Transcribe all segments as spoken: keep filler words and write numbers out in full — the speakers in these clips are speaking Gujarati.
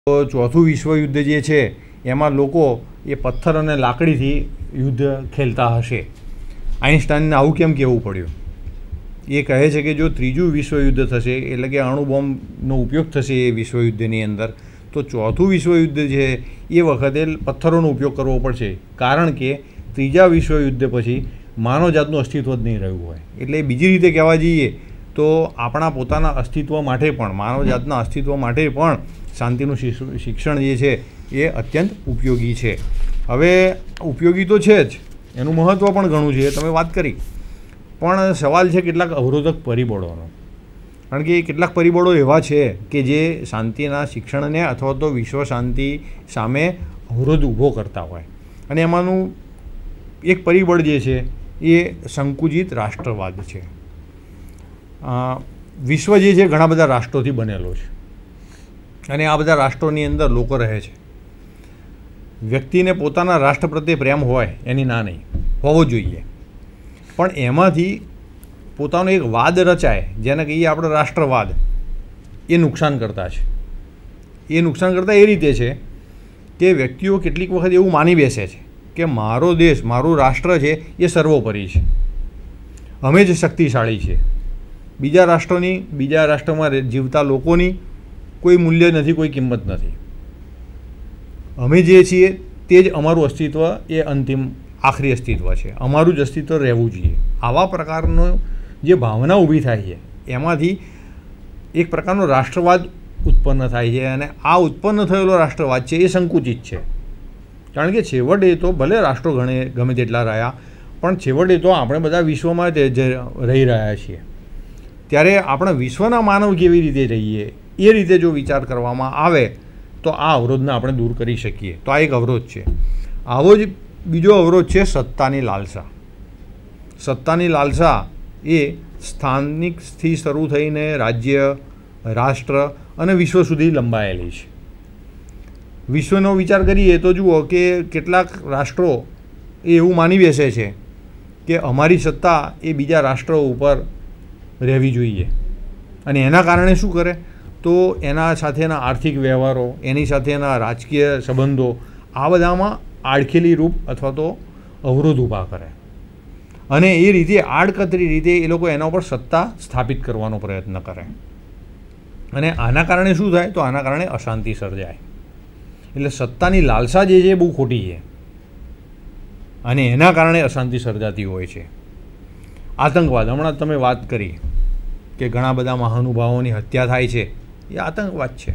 ચોથું વિશ્વયુદ્ધ જે છે એમાં લોકો એ પથ્થર અને લાકડીથી યુદ્ધ ખેલતા હશે. આઇન્સ્ટાઈનને આવું કેમ કહેવું પડ્યું? એ કહે છે કે જો ત્રીજું વિશ્વયુદ્ધ થશે એટલે કે અણુબોમ્બનો ઉપયોગ થશે એ વિશ્વયુદ્ધની અંદર, તો ચોથું વિશ્વયુદ્ધ છે એ વખતે પથ્થરોનો ઉપયોગ કરવો પડશે, કારણ કે ત્રીજા વિશ્વયુદ્ધ પછી માનવજાતનું અસ્તિત્વ જ નહીં રહ્યું હોય. એટલે બીજી રીતે કહેવા જઈએ તો આપણા પોતાના અસ્તિત્વ માટે પણ, માનવજાતના અસ્તિત્વ માટે પણ શાંતિનું શિક્ષણ જે છે એ અત્યંત ઉપયોગી છે. હવે ઉપયોગી તો છે જ, એનું મહત્ત્વ પણ ઘણું છે, તમે વાત કરી, પણ સવાલ છે કેટલાક અવરોધક પરિબળોનો. કારણ કે કેટલાક પરિબળો એવા છે કે જે શાંતિના શિક્ષણને અથવા તો વિશ્વ શાંતિ સામે અવરોધ ઊભો કરતા હોય. અને એમાંનું એક પરિબળ જે છે એ સંકુચિત રાષ્ટ્રવાદ છે. વિશ્વ જે છે ઘણા બધા રાષ્ટ્રોથી બનેલો છે અને આ બધા રાષ્ટ્રોની અંદર લોકો રહે છે. વ્યક્તિને પોતાના રાષ્ટ્ર પ્રત્યે પ્રેમ હોય એની ના નહીં, હોવો જોઈએ, પણ એમાંથી પોતાનો એક વાદ રચાય જેને કહીએ આપણે રાષ્ટ્રવાદ, એ નુકસાન કરતા છે. એ નુકસાન કરતા એ રીતે છે કે વ્યક્તિઓ કેટલીક વખત એવું માની બેસે છે કે મારો દેશ, મારું રાષ્ટ્ર છે એ સર્વોપરી છે, અમે જ શક્તિશાળી છે, બીજા રાષ્ટ્રોની, બીજા રાષ્ટ્રમાં જીવતા લોકોની કોઈ મૂલ્ય નથી, કોઈ કિંમત નથી, અમે જે છીએ તે જ અમારું અસ્તિત્વ, એ અંતિમ આખરી અસ્તિત્વ છે, અમારું જ અસ્તિત્વ રહેવું જોઈએ. આવા પ્રકારનો જે ભાવના ઊભી થાય છે એમાંથી એક પ્રકારનો રાષ્ટ્રવાદ ઉત્પન્ન થાય છે. અને આ ઉત્પન્ન થયેલો રાષ્ટ્રવાદ છે એ સંકુચિત છે, કારણ કે છેવટે તો ભલે રાષ્ટ્રો ગણે ગમે તેટલા રહ્યા, પણ છેવટે તો આપણે બધા વિશ્વમાં રહી રહ્યા છીએ. ત્યારે આપણે વિશ્વના માનવ કેવી રીતે રહીએ એ રીતે જો વિચાર કરવામાં આવે તો આ અવરોધને આપણે દૂર કરી શકીએ. તો આ એક અવરોધ છે. આવો જ બીજો અવરોધ છે સત્તાની લાલસા. સત્તાની લાલસા એ સ્થાનિકથી શરૂ થઈને રાજ્ય, રાષ્ટ્ર અને વિશ્વ સુધી લંબાયેલી છે. વિશ્વનો વિચાર કરીએ તો જુઓ કે કેટલાક રાષ્ટ્રો એ એવું માની બેસે છે કે અમારી સત્તા એ બીજા રાષ્ટ્રો ઉપર રહેવી જોઈએ, અને એના કારણે શું કરે તો એના સાથેના આર્થિક વ્યવહારો, એની સાથેના રાજકીય સંબંધો, આ બધામાં આડખેલી રૂપ અથવા તો અવરોધ ઊભા કરે, અને એ રીતે આડકતરી રીતે એ લોકો એના ઉપર સત્તા સ્થાપિત કરવાનો પ્રયત્ન કરે. અને આના કારણે શું થાય તો આના કારણે અશાંતિ સર્જાય. એટલે સત્તાની લાલસા જે છે એ બહુ ખોટી છે, અને એના કારણે અશાંતિ સર્જાતી હોય છે. આતંકવાદ, હમણાં તમે વાત કરી કે ઘણા બધા મહાનુભાવોની હત્યા થાય છે, એ આતંકવાદ છે.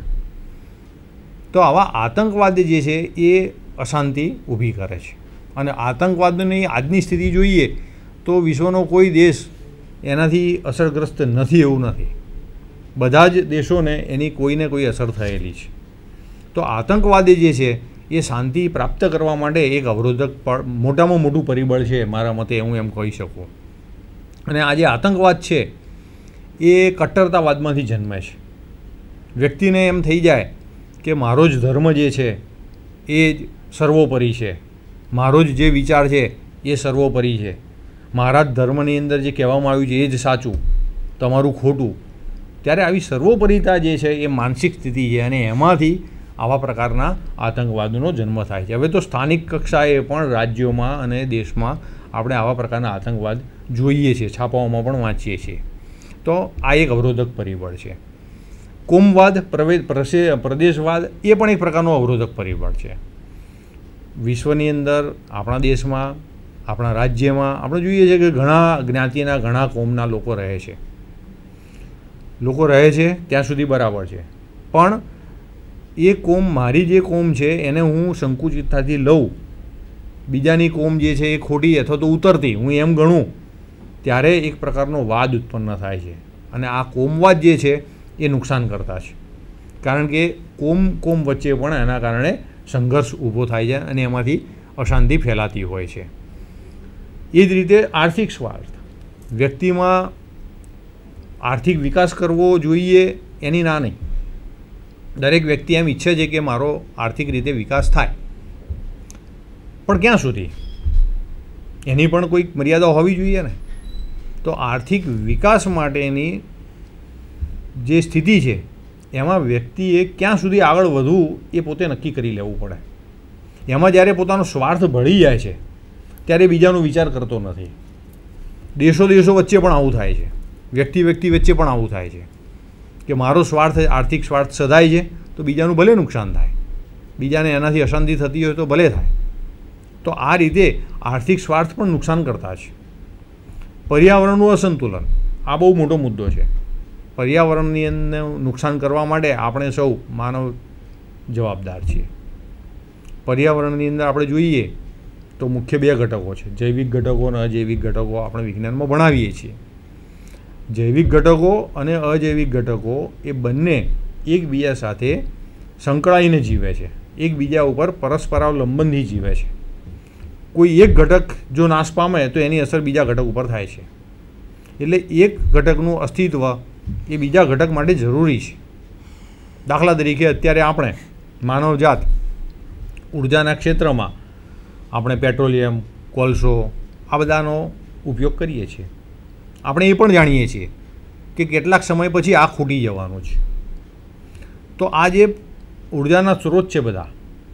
તો આવા આતંકવાદ જે છે એ અશાંતિ ઊભી કરે છે. અને આતંકવાદની આજની સ્થિતિ જોઈએ તો વિશ્વનો કોઈ દેશ એનાથી અસરગ્રસ્ત નથી એવું નથી, બધા જ દેશોને એની કોઈને કોઈ અસર થયેલી છે. તો આતંકવાદ જે છે એ શાંતિ પ્રાપ્ત કરવા માટે એક અવરોધક મોટામાં મોટું પરિબળ છે મારા મતે, હું એમ કહી શકું. અને આ જે આતંકવાદ છે એ કટ્ટરતાવાદમાંથી જન્મે છે. વ્યક્તિને એમ થઈ જાય કે મારો જ ધર્મ જે છે એ જ સર્વોપરી છે, મારો જ જે વિચાર છે એ સર્વોપરી છે, મારા જ ધર્મની અંદર જે કહેવામાં આવ્યું છે એ જ સાચું, તમારું ખોટું. ત્યારે આવી સર્વોપરિતા જે છે એ માનસિક સ્થિતિ છે, અને એમાંથી આવા પ્રકારના આતંકવાદનો જન્મ થાય છે. હવે તો સ્થાનિક કક્ષાએ પણ રાજ્યોમાં અને દેશમાં આપણે આવા પ્રકારના આતંકવાદ જોઈએ છીએ, છાપાઓમાં પણ વાંચીએ છીએ. તો આ એક અવરોધક પરિબળ છે. કોમવાદ, પ્રદેશવાદ એ પણ એક પ્રકારનો અવરોધક પરિબળ છે. વિશ્વની અંદર, આપણા દેશમાં, આપણા રાજ્યમાં આપણે જોઈએ છીએ કે ઘણા જ્ઞાતિના, ઘણા કોમના લોકો રહે છે. લોકો રહે છે ત્યાં સુધી બરાબર છે, પણ એ કોમ, મારી જે કોમ છે એને હું સંકુચિતતાથી લઉં, બીજાની કોમ જે છે એ ખોટી અથવા તો ઉતરતી હું એમ ગણું, ત્યારે એક પ્રકારનો વાદ ઉત્પન્ન થાય છે. અને આ કોમવાદ જે છે એ નુકસાન કરતા છે, કારણ કે કોમ કોમ વચ્ચે પણ એના કારણે સંઘર્ષ ઊભો થાય છે અને એમાંથી અશાંતિ ફેલાતી હોય છે. એ જ રીતે આર્થિક સ્વાર્થ, વ્યક્તિમાં આર્થિક વિકાસ કરવો જોઈએ એની ના નહીં. દરેક વ્યક્તિ એમ ઈચ્છે છે કે મારો આર્થિક રીતે વિકાસ થાય, પણ ક્યાં સુધી? એની પણ કોઈક મર્યાદા હોવી જોઈએ ને. તો આર્થિક વિકાસ માટેની જે સ્થિતિ છે એમાં વ્યક્તિએ ક્યાં સુધી આગળ વધવું એ પોતે નક્કી કરી લેવું પડે. એમાં જ્યારે પોતાનો સ્વાર્થ ભળી જાય છે ત્યારે બીજાનો વિચાર કરતો નથી. દેશો દેશો વચ્ચે પણ આવું થાય છે, વ્યક્તિ વ્યક્તિ વચ્ચે પણ આવું થાય છે કે મારો સ્વાર્થ આર્થિક સ્વાર્થ સધાય છે તો બીજાનું ભલે નુકસાન થાય, બીજાને એનાથી અશાંતિ થતી હોય તો ભલે થાય. તો આ રીતે આર્થિક સ્વાર્થ પણ નુકસાન કરતા છે. પર્યાવરણનું અસંતુલન આ બહુ મોટો મુદ્દો છે. પર્યાવરણની અંદર નુકસાન કરવા માટે આપણે સૌ માનવ જવાબદાર છીએ. પર્યાવરણની અંદર આપણે જોઈએ તો મુખ્ય બે ઘટકો છે, જૈવિક ઘટકો અને અજૈવિક ઘટકો. આપણે વિજ્ઞાનમાં ભણાવીએ છીએ. જૈવિક ઘટકો અને અજૈવિક ઘટકો એ બંને એકબીજા સાથે સંકળાઈને જીવે છે, એકબીજા ઉપર પરસ્પરાવલંબનથી જીવે છે. કોઈ એક ઘટક જો નાશ પામે તો એની અસર બીજા ઘટક ઉપર થાય છે. એટલે એક ઘટકનું અસ્તિત્વ એ બીજા ઘટક માટે જરૂરી છે. દાખલા તરીકે અત્યારે આપણે માનવજાત ઉર્જાના ક્ષેત્રમાં આપણે પેટ્રોલિયમ, કોલસો આ બધાનો ઉપયોગ કરીએ છીએ. આપણે એ પણ જાણીએ છીએ કે કેટલાક સમય પછી આ ખૂટી જવાનું છે. તો આ જે ઉર્જાના સ્ત્રોત છે બધા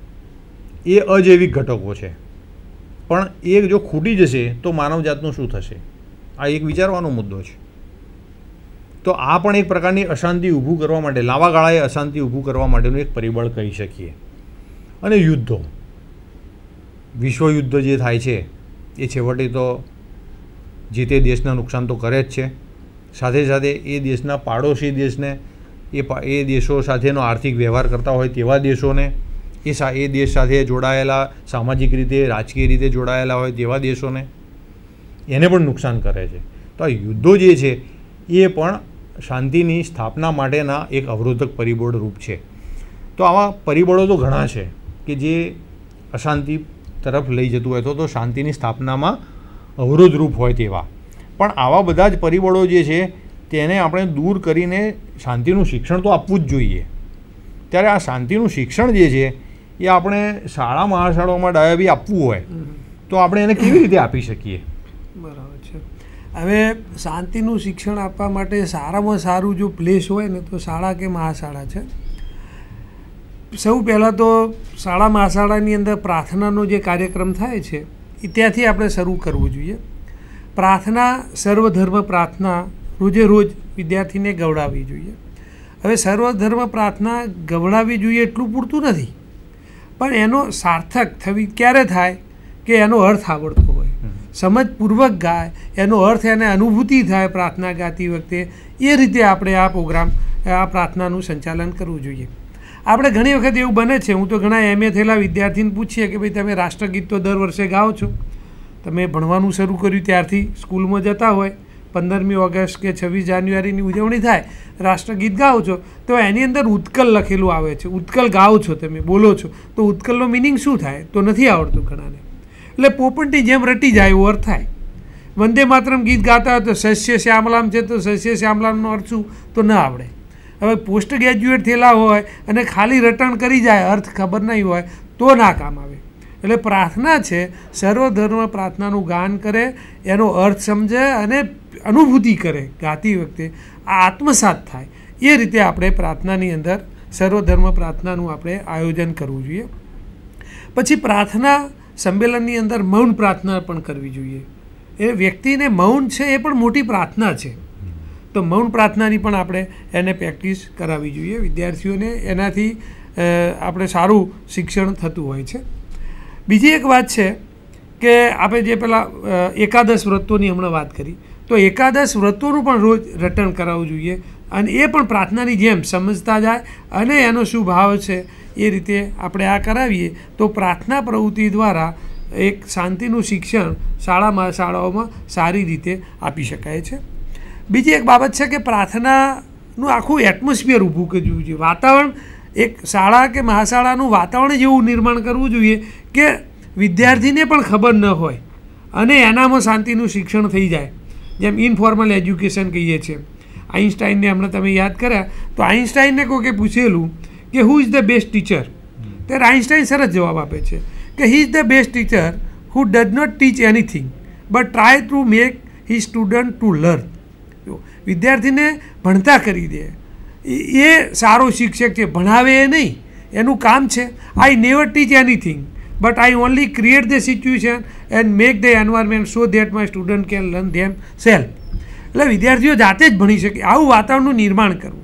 એ અજૈવિક ઘટકો છે, પણ એ જો ખૂટી જશે તો માનવજાતનું શું થશે? આ એક વિચારવાનો મુદ્દો છે. તો આ પણ એક પ્રકારની અશાંતિ ઊભું કરવા માટે, લાંબા ગાળાએ અશાંતિ ઊભું કરવા માટેનું એક પરિબળ કહી શકીએ. અને યુદ્ધો, વિશ્વયુદ્ધ જે થાય છે એ છેવટે તો જે તે દેશના નુકસાન તો કરે જ છે, સાથે સાથે એ દેશના પાડોશી દેશને, એ એ દેશો સાથેનો આર્થિક વ્યવહાર કરતા હોય તેવા દેશોને, એ સા એ દેશ સાથે જોડાયેલા સામાજિક રીતે રાજકીય રીતે જોડાયેલા હોય તેવા દેશોને એને પણ નુકસાન કરે છે. તો આ યુદ્ધો જે છે એ પણ શાંતિની સ્થાપના માટેના એક અવરોધક પરિબળ રૂપ છે. તો આવા પરિબળો તો ઘણા છે કે જે અશાંતિ તરફ લઈ જતું હોય તો તો શાંતિની સ્થાપનામાં અવરોધરૂપ હોય તેવા. પણ આવા બધા જ પરિબળો જે છે તેને આપણે દૂર કરીને શાંતિનું શિક્ષણ તો આપવું જ જોઈએ. ત્યારે આ શાંતિનું શિક્ષણ જે છે એ આપણે શાળા મહાશાળાઓમાં ડાયાબી આપવું હોય તો આપણે એને કેવી રીતે આપી શકીએ? બરાબર છે. હવે શાંતિનું શિક્ષણ આપવા માટે સારામાં સારું જો પ્લેસ હોય ને તો શાળા કે મહાશાળા છે. સૌ પહેલાં તો શાળા મહાશાળાની અંદર પ્રાર્થનાનો જે કાર્યક્રમ થાય છે એ ત્યાંથી આપણે શરૂ કરવું જોઈએ. પ્રાર્થના, સર્વધર્મ પ્રાર્થના રોજે રોજ વિદ્યાર્થીને ગવડાવવી જોઈએ. હવે સર્વધર્મ પ્રાર્થના ગવડાવવી જોઈએ એટલું પૂરતું નથી, પણ એનો સાર્થક થવી ક્યારે થાય કે એનો અર્થ આવડતો હોય, સમજપૂર્વક ગાય, એનો અર્થ એને અનુભૂતિ થાય પ્રાર્થના ગાતી વખતે. એ રીતે આપણે આ પ્રોગ્રામ, આ પ્રાર્થનાનું સંચાલન કરવું જોઈએ. આપણે ઘણી વખત એવું બને છે, હું તો ઘણા એમ એ થયેલા વિદ્યાર્થીને પૂછીએ કે ભાઈ તમે રાષ્ટ્રગીત તો દર વર્ષે ગાઓ છો, તમે ભણવાનું શરૂ કર્યું ત્યારથી સ્કૂલમાં જતા હોય, પંદરમી ઓગસ્ટ કે છવ્વીસ જાન્યુઆરીની ઉજવણી થાય, રાષ્ટ્રગીત ગાઓ છો તો એની અંદર ઉત્કલ લખેલું આવે છે, ઉત્કલ ગાઓ છો, તમે બોલો છો, તો ઉત્કલનો મિનિંગ શું થાય? તો નથી આવડતું ઘણાને. એટલે પોપટની જેમ રટી જાય એવો અર્થ થાય. વંદે માતરમ ગીત ગાતા હોય તો સસ્ય શ્યામલામ છે તો સસ્ય શ્યામલામનો અર્થ શું તો ન આવડે. હવે પોસ્ટ ગ્રેજ્યુએટ થયેલા હોય અને ખાલી રટણ કરી જાય, અર્થ ખબર નહીં હોય તો ના કામ આવે. એટલે પ્રાર્થના છે, સર્વધર્મ પ્રાર્થનાનું ગાન કરે, એનો અર્થ સમજે અને અનુભૂતિ કરે ગાતી વખતે, આ આત્મસાત થાય. એ રીતે આપણે પ્રાર્થનાની અંદર સર્વધર્મ પ્રાર્થનાનું આપણે આયોજન કરવું જોઈએ. પછી પ્રાર્થના સંમેલનની અંદર મૌન પ્રાર્થના પણ કરવી જોઈએ. એ વ્યક્તિને મૌન છે એ પણ મોટી પ્રાર્થના છે. તો મૌન પ્રાર્થનાની પણ આપણે એને પ્રેક્ટિસ કરાવવી જોઈએ વિદ્યાર્થીઓને. એનાથી આપણે સારું શિક્ષણ થતું હોય છે. બીજી એક વાત છે કે આપણે જે પેલા એકાદશ વ્રતોની હમણાં વાત કરી, તો એકાદશ વ્રતોનું પણ રોજ રટણ કરાવવું જોઈએ અને એ પણ પ્રાર્થનાની જેમ સમજતા જાય અને એનો શું ભાવ છે એ રીતે આપણે આ કરાવીએ તો પ્રાર્થના પ્રવૃત્તિ દ્વારા એક શાંતિનું શિક્ષણ શાળામાં શાળાઓમાં સારી રીતે આપી શકાય છે. બીજી એક બાબત છે કે પ્રાર્થનાનું આખું એટમોસ્ફિયર ઊભું કરવું જોઈએ. વાતાવરણ, એક શાળા કે મહાશાળાનું વાતાવરણ જેવું નિર્માણ કરવું જોઈએ કે વિદ્યાર્થીને પણ ખબર ન હોય અને એનામાં શાંતિનું શિક્ષણ થઈ જાય. જેમ ઇનફોર્મલ એજ્યુકેશન કહીએ છીએ. આઇન્સ્ટાઈનને હમણાં તમે યાદ કર્યા તો આઇન્સ્ટાઈનને કોઈકે પૂછેલું કે who is the best teacher, ત્યારે આઇન્સ્ટાઈન સરસ જવાબ આપે છે કે he is the best teacher who does not teach anything but try to make he student to learn. વિદ્યાર્થીને ભણતા કરી દે, એ સારો શિક્ષક છે. ભણાવે એ નહીં, એનું કામ છે I never teach anything but I only create the situation and make the environment so that my student can learn them self. એટલે વિદ્યાર્થીઓ જાતે જ ભણી શકે આવું વાતાવરણનું નિર્માણ કરવું.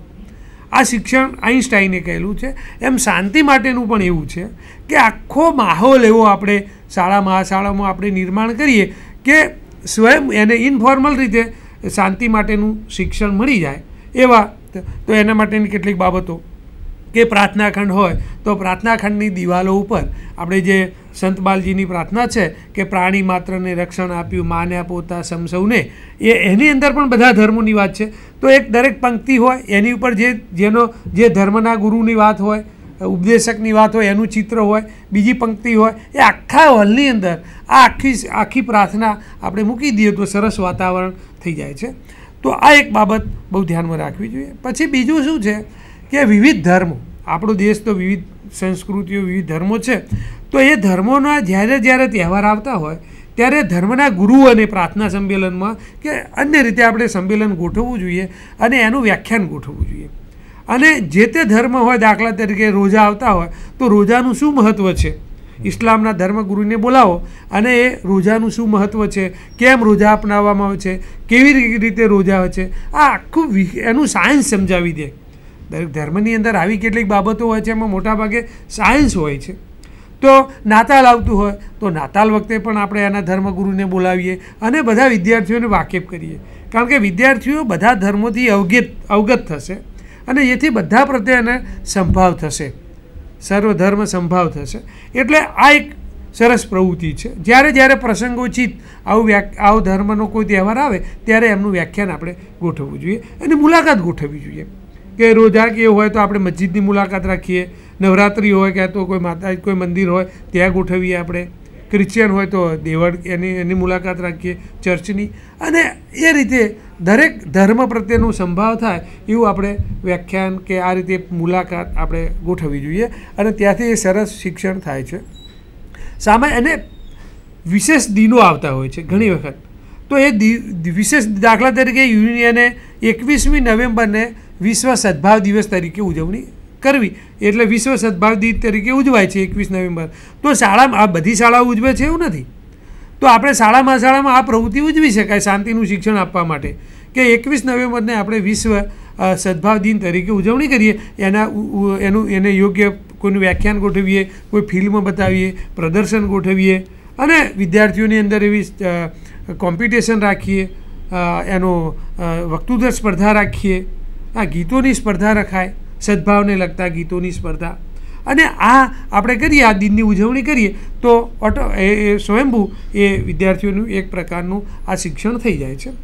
આ શિક્ષણ આઈન્સ્ટાઈને કહેલું છે. એમ શાંતિ માટેનું પણ એવું છે કે આખો માહોલ એવો આપણે શાળામાં શાળામાં આપણે નિર્માણ કરીએ કે સ્વયં એને ઇનફોર્મલ રીતે શાંતિ માટેનું શિક્ષણ મળી જાય એવા. તો એના માટેની કેટલીક બાબતો કે પ્રાર્થના ખંડ હોય તો પ્રાર્થના ખંડની દિવાલો ઉપર આપણે જે સંત બાલજીની પ્રાર્થના છે કે પ્રાણી માત્રને રક્ષણ આપ્યું માન્યા પોતા સમ સૌને, એ એની અંદર પણ બધા ધર્મોની વાત છે. તો એક દરેક પંક્તિ હોય એની ઉપર જે જેનો જે ધર્મના ગુરુની વાત હોય, ઉપદેશકની વાત હોય, એનું ચિત્ર હોય, બીજી પંક્તિ હોય, એ આખા હોલની અંદર આ આખી આખી પ્રાર્થના આપણે મૂકી દઈએ તો સરસ વાતાવરણ થઈ જાય છે. તો આ એક બાબત બહુ ધ્યાનમાં રાખવી જોઈએ. પછી બીજું શું છે કે વિવિધ ધર્મો, આપણો દેશ તો વિવિધ સંસ્કૃતિઓ વિવિધ ધર્મો છે. તો એ ધર્મોના જ્યારે જ્યારે તહેવાર આવતા હોય ત્યારે ધર્મના ગુરુઓને પ્રાર્થના સંમેલનમાં કે અન્ય રીતે આપણે સંમેલન ગોઠવવું જોઈએ અને એનું વ્યાખ્યાન ગોઠવવું જોઈએ. અને જે તે ધર્મ હોય, દાખલા તરીકે રોજા આવતા હોય તો રોજાનું શું મહત્ત્વ છે, ઇસ્લામના ધર્મગુરુને બોલાવો અને એ રોજાનું શું મહત્ત્વ છે, કેમ રોજા અપનાવવામાં આવે છે, કેવી રીતે રોજા હોય છે, આ આખું એનું સાયન્સ સમજાવી દે. દરેક ધર્મની અંદર આવી કેટલીક બાબતો હોય છે એમાં મોટાભાગે સાયન્સ હોય છે. તો નાતાલ આવતું હોય તો નાતાલ વખતે પણ આપણે એના ધર્મગુરુને બોલાવીએ અને બધા વિદ્યાર્થીઓને વાકેફ કરીએ. કારણ કે વિદ્યાર્થીઓ બધા ધર્મોથી અવગત અવગત થશે અને એથી બધા પ્રત્યે એને સંભાવ થશે, સર્વધર્મ સંભાવ થશે. એટલે આ એક સરસ પ્રવૃત્તિ છે. જ્યારે જ્યારે પ્રસંગોચિત આવું વ્યાક આવો ધર્મનો કોઈ તહેવાર આવે ત્યારે એમનું વ્યાખ્યાન આપણે ગોઠવવું જોઈએ અને મુલાકાત ગોઠવવી જોઈએ. કે રોજા કે હોય તો આપણે મસ્જિદની મુલાકાત રાખીએ, નવરાત્રિ હોય કે તો કોઈ માતા કોઈ મંદિર હોય ત્યાં ગોઠવીએ, આપણે ક્રિશ્ચિયન હોય તો દેવળ એની એની મુલાકાત રાખીએ ચર્ચની. અને એ રીતે દરેક ધર્મ પ્રત્યેનો સંભાવ થાય એવું આપણે વ્યાખ્યાન કે આ રીતે મુલાકાત આપણે ગોઠવવી જોઈએ અને ત્યાંથી એ સરસ શિક્ષણ થાય છે. સામાન્ય અને વિશેષ દિનો આવતા હોય છે ઘણી વખત. તો એ વિશેષ દાખલા તરીકે યુનિયને એકવીસમી નવેમ્બરને વિશ્વ સદભાવ દિવસ તરીકે ઉજવણી કરવી, એટલે વિશ્વ સદભાવ દિવસ તરીકે ઉજવાય છે એકવીસ નવેમ્બર. તો શાળામાં આ બધી શાળાઓ ઉજવે છે એવું નથી. તો આપણે શાળામાં શાળામાં આ પ્રવૃત્તિ ઉજવી શકાય શાંતિનું શિક્ષણ આપવા માટે કે એકવીસ નવેમ્બરને આપણે વિશ્વ સદભાવ દિન તરીકે ઉજવણી કરીએ. એના એનું એને યોગ્ય કોઈનું વ્યાખ્યાન ગોઠવીએ, કોઈ ફિલ્મ બતાવીએ, પ્રદર્શન ગોઠવીએ અને વિદ્યાર્થીઓની અંદર એવી કોમ્પિટિશન રાખીએ, એનો વક્તૃત્વ સ્પર્ધા રાખીએ, આ ગીતોની સ્પર્ધા રખાય, સદભાવને લગતા ગીતોની સ્પર્ધા. અને આ આપણે કરીએ, આ દિનની ઉજવણી કરીએ તો ઓટો એ સ્વયંભૂ એ વિદ્યાર્થીઓનું એક પ્રકારનું આ શિક્ષણ થઈ જાય છે.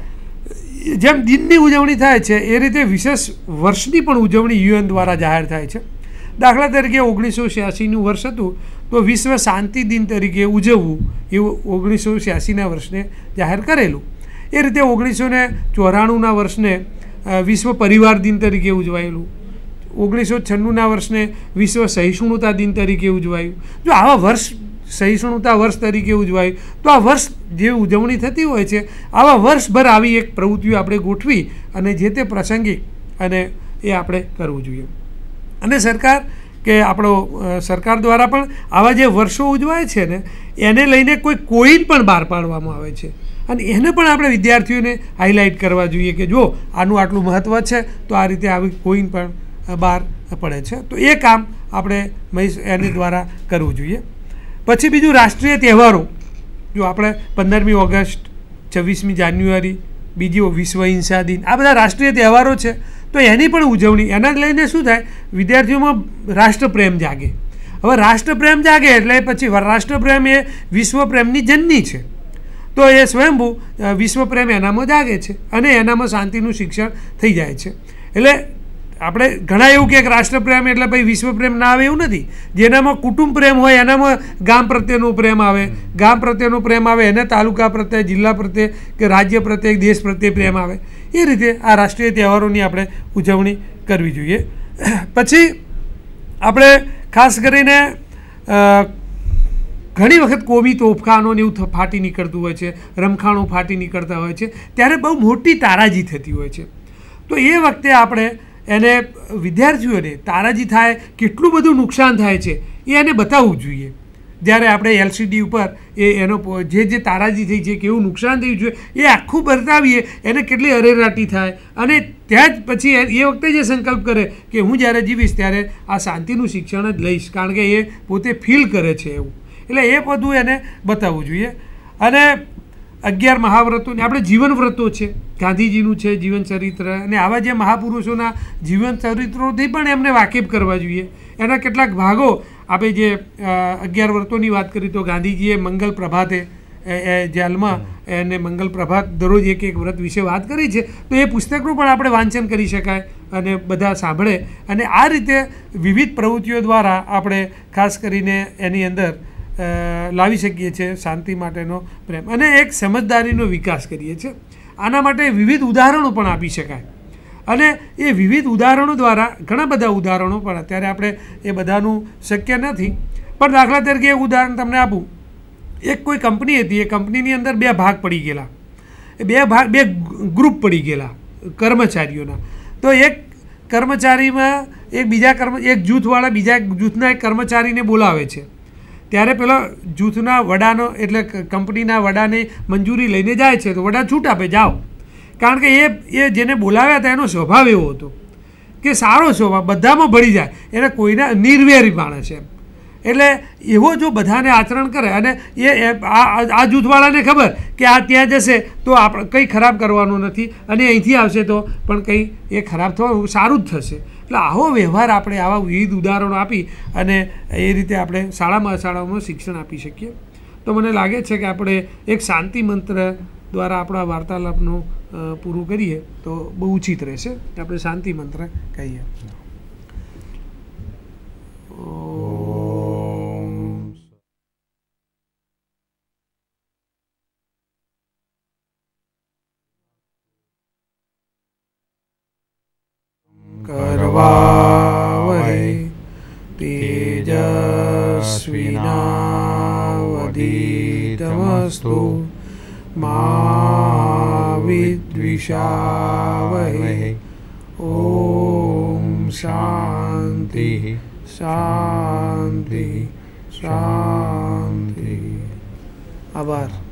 જેમ દિનની ઉજવણી થાય છે એ રીતે વિશેષ વર્ષની પણ ઉજવણી યુએન દ્વારા જાહેર થાય છે. દાખલા તરીકે ઓગણીસો છ્યાસીનું વર્ષ હતું તો વિશ્વ શાંતિ દિન તરીકે ઉજવવું એવું ઓગણીસો છ્યાસીના વર્ષને જાહેર કરેલું. એ રીતે ઓગણીસો ને ચોરાણુંના વર્ષને વિશ્વ પરિવાર દિન તરીકે ઉજવાયેલું. ઓગણીસો છન્નુંના વર્ષને વિશ્વ સહિષ્ણુતા દિન તરીકે ઉજવાયું. જો આવા વર્ષ સહિષ્ણુતા વર્ષ તરીકે ઉજવાયું તો આ વર્ષ જે ઉજવણી થતી હોય છે આવા વર્ષભર આવી એક પ્રવૃત્તિઓ આપણે ગોઠવી અને જે તે પ્રસંગે અને એ આપણે કરવું જોઈએ. અને સરકાર કે આપણો સરકાર દ્વારા પણ આવા જે વર્ષો ઉજવાય છે ને એને લઈને કોઈ કોઈન પણ બહાર પાડવામાં આવે છે અને એને પણ આપણે વિદ્યાર્થીઓને હાઇલાઇટ કરવા જોઈએ કે જો આનું આટલું મહત્ત્વ છે તો આ રીતે આવી કોઈન પણ બહાર પડે છે. તો એ કામ આપણે એની દ્વારા કરવું જોઈએ. પછી બીજું રાષ્ટ્રીય તહેવારો, જો આપણે પંદરમી ઓગસ્ટ, છવ્વીસમી જાન્યુઆરી, બીજી વિશ્વ હિંસા દિન, આ બધા રાષ્ટ્રીય તહેવારો છે તો એની પણ ઉજવણી, એના લઈને શું થાય વિદ્યાર્થીઓમાં રાષ્ટ્રપ્રેમ જાગે. હવે રાષ્ટ્રપ્રેમ જાગે એટલે પછી રાષ્ટ્રપ્રેમ એ વિશ્વપ્રેમની જનની છે. તો એ સ્વયંભૂ વિશ્વપ્રેમ એનામાં જાગે છે અને એનામાં શાંતિનું શિક્ષણ થઈ જાય છે. એટલે આપણે ઘણા એવું કે રાષ્ટ્રપ્રેમ એટલે ભાઈ વિશ્વપ્રેમ ના આવે એવું નથી. જેનામાં કુટુંબ પ્રેમ હોય એનામાં ગામ પ્રત્યેનો પ્રેમ આવે, ગામ પ્રત્યેનો પ્રેમ આવે એને તાલુકા પ્રત્યે, જિલ્લા પ્રત્યે કે રાજ્ય પ્રત્યે, દેશ પ્રત્યે પ્રેમ આવે. એ રીતે આ રાષ્ટ્રીય તહેવારોની આપણે ઉજવણી કરવી જોઈએ. પછી આપણે ખાસ કરીને ઘણી વખત કોમી તોફખાનો ને એવું ફાટી નીકળતું હોય છે, રમખાણો ફાટી નીકળતા હોય છે, ત્યારે બહુ મોટી તારાજી થતી હોય છે. તો એ વખતે આપણે એને વિદ્યાર્થીઓને તારાજી થાય કેટલું બધું નુકસાન થાય છે એ એને બતાવવું જોઈએ. જ્યારે આપણે એલસીડી ઉપર એ એનો જે જે તારાજી થઈ છે કેવું નુકસાન થયું છે એ આખું બતાવીએ, એને કેટલી અરેરાટી થાય અને ત્યાં જ પછી એ વખતે જે સંકલ્પ કરે કે હું જ્યારે જીવીશ ત્યારે આ શાંતિનું શિક્ષણ જ લઈશ, કારણ કે એ પોતે ફીલ કરે છે એવું. એટલે એ બધું એને બતાવવું જોઈએ. અને અગિયાર મહાવ્રતોને આપણે જીવન વ્રતો છે, ગાંધીજીનું છે જીવન ચરિત્ર, અને આવા જે મહાપુરુષોના જીવન ચરિત્રોથી પણ એમને વાકેફ કરવા જોઈએ. એના કેટલાક ભાગો આપણે જે અગિયાર વ્રતોની વાત કરી તો ગાંધીજીએ મંગલ પ્રભાતે જેલમાં એને મંગલ પ્રભાત દરરોજ એક એક વ્રત વિશે વાત કરી છે, તો એ પુસ્તકનું પણ આપણે વાંચન કરી શકાય અને બધા સાંભળે. અને આ રીતે વિવિધ પ્રવૃત્તિઓ દ્વારા આપણે ખાસ કરીને એની અંદર લાવી શકીએ છીએ શાંતિ માટેનો પ્રેમ અને એક સમજદારીનો વિકાસ કરીએ છીએ. આના માટે વિવિધ ઉદાહરણો પણ આપી શકાય અને એ વિવિધ ઉદાહરણો દ્વારા ઘણા બધા ઉદાહરણો પણ અત્યારે આપણે એ બધાનું શક્ય નથી, પણ દાખલા તરીકે એક ઉદાહરણ તમને આપું. એક કોઈ કંપની હતી, એ કંપનીની અંદર બે ભાગ પડી ગયેલા, બે ભાગ બે ગ્રુપ પડી ગયેલા કર્મચારીઓના. તો એક કર્મચારીમાં એક બીજા કર્મ એક જૂથવાળા બીજા જૂથના એક કર્મચારીને બોલાવે છે. ત્યારે પેલો જૂથના વડાનો એટલે કંપનીના વડાને મંજૂરી લઈને જાય છે, તો વડા છૂટ આપે જાઓ, કારણ કે એ એ જેને બોલાવ્યા હતા એનો સ્વભાવ એવો હતો કે સારો સ્વભાવ બધામાં ભળી જાય, એને કોઈના નિર્વેરી માણસ છે. એટલે એવો જો બધાને આચરણ કરે અને એ આ જૂથવાળાને ખબર કે આ ત્યાં જશે તો આપણે કંઈ ખરાબ કરવાનું નથી અને અહીંથી આવશે તો પણ કંઈ એ ખરાબ થવાનું સારું જ થશે. એટલે આવો વ્યવહાર આપણે આવા વિવિધ ઉદાહરણો આપી અને એ રીતે આપણે શાળામાં શાળાઓમાં શિક્ષણ આપી શકીએ. તો મને લાગે છે કે આપણે એક શાંતિ મંત્ર દ્વારા આપણા વાર્તાલાપનું પૂરું કરીએ તો બહુ ઉચિત રહેશે. આપણે શાંતિ મંત્ર કહીએ. करवावहै तेजस्विनावधीतमस्तु मा विद्विषावहै. ओम शांति शांति शांति. आभार.